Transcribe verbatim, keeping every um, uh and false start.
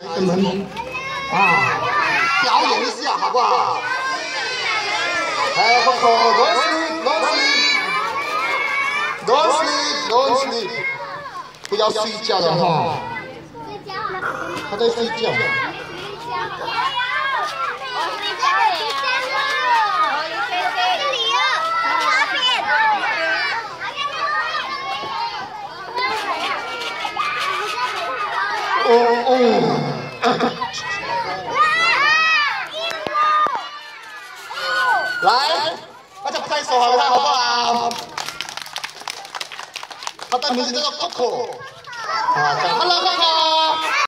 你们啊，表演一下好不好？哎 ，Coco，don't sleep，don't sleep，don't sleep，don't sleep， 不要睡觉了哈。他在睡觉。哦哦。 来，大家拍手好他好不好？他的名字叫做 Coco， 啊，Hello Coco。